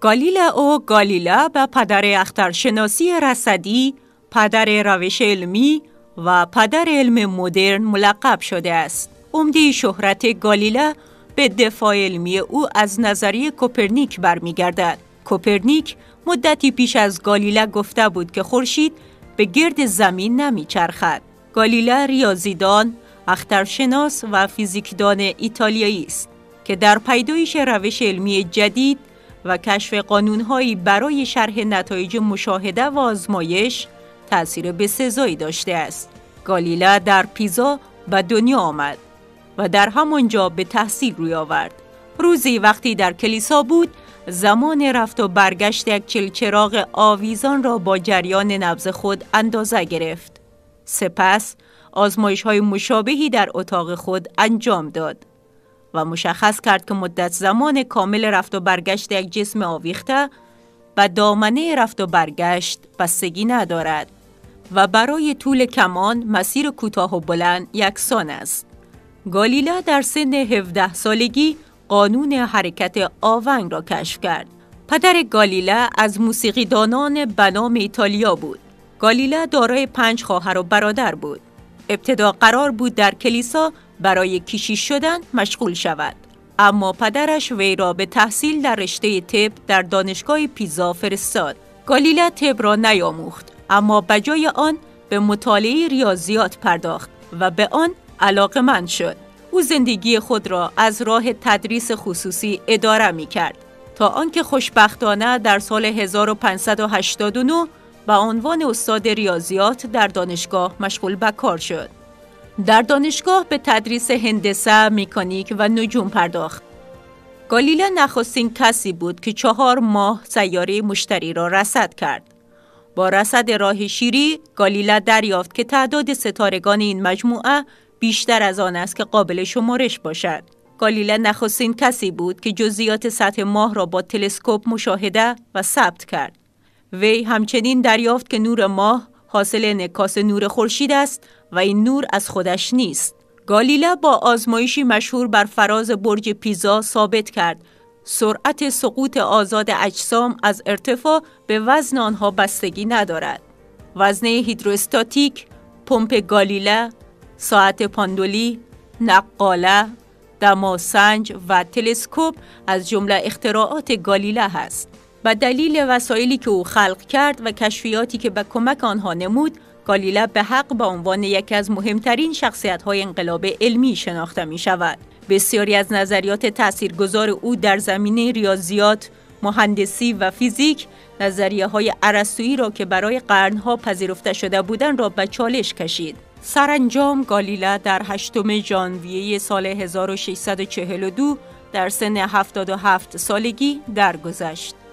گالیلئو گالیله به پدر اخترشناسی رصدی، پدر روش علمی و پدر علم مدرن ملقب شده است. عمده شهرت گالیله به دفاع علمی او از نظریه کوپرنیک برمیگردد. کوپرنیک مدتی پیش از گالیله گفته بود که خورشید به گرد زمین نمیچرخد. گالیله ریاضیدان، اخترشناس و فیزیکدان ایتالیایی است که در پیدایش روش علمی جدید و کشف قانون‌هایی برای شرح نتایج مشاهده و آزمایش تأثیر بسزایی داشته است. گالیله در پیزا به دنیا آمد و در همانجا به تحصیل روی آورد. روزی وقتی در کلیسا بود، زمان رفت و برگشت یک چلچراغ آویزان را با جریان نبض خود اندازه گرفت. سپس آزمایش‌های مشابهی در اتاق خود انجام داد و مشخص کرد که مدت زمان کامل رفت و برگشت یک جسم آویخته و دامنه رفت و برگشت بستگی ندارد و برای طول کمان مسیر کوتاه و بلند یکسان است. گالیله در سن 17 سالگی قانون حرکت آونگ را کشف کرد. پدر گالیله از موسیقیدانان بنام ایتالیا بود. گالیله دارای 5 خواهر و برادر بود. ابتدا قرار بود در کلیسا برای کشیش شدن مشغول شود، اما پدرش وی را به تحصیل در رشته طب در دانشگاه پیزا فرستاد. گالیله طب را نیاموخت، اما بجای آن به مطالعه ریاضیات پرداخت و به آن علاقه‌مند شد. او زندگی خود را از راه تدریس خصوصی اداره می کرد تا آنکه خوشبختانه در سال 1589 به عنوان استاد ریاضیات در دانشگاه مشغول به کار شد. در دانشگاه به تدریس هندسه، مکانیک و نجوم پرداخت. گالیله نخستین کسی بود که 4 ماه سیاره مشتری را رصد کرد. با رصد راه شیری، گالیله دریافت که تعداد ستارگان این مجموعه بیشتر از آن است که قابل شمارش باشد. گالیله نخستین کسی بود که جزئیات سطح ماه را با تلسکوپ مشاهده و ثبت کرد. وی همچنین دریافت که نور ماه حاصل انعکاس نور خورشید است و این نور از خودش نیست. گالیله با آزمایشی مشهور بر فراز برج پیزا ثابت کرد سرعت سقوط آزاد اجسام از ارتفاع به وزن آنها بستگی ندارد. وزنه هیدروستاتیک، پمپ گالیله، ساعت پاندولی، نقاله، دماسنج و تلسکوپ از جمله اختراعات گالیله است. به دلیل وسایلی که او خلق کرد و کشفیاتی که به کمک آنها نمود، گالیله به حق به عنوان یکی از مهمترین شخصیت‌های انقلاب علمی شناخته می شود. بسیاری از نظریات تاثیرگذار او در زمینه ریاضیات، مهندسی و فیزیک، نظریه‌های ارسطویی را که برای قرن‌ها پذیرفته شده بودند را به چالش کشید. سرانجام گالیله در 8 ژانویه سال 1642 در سن 77 سالگی درگذشت.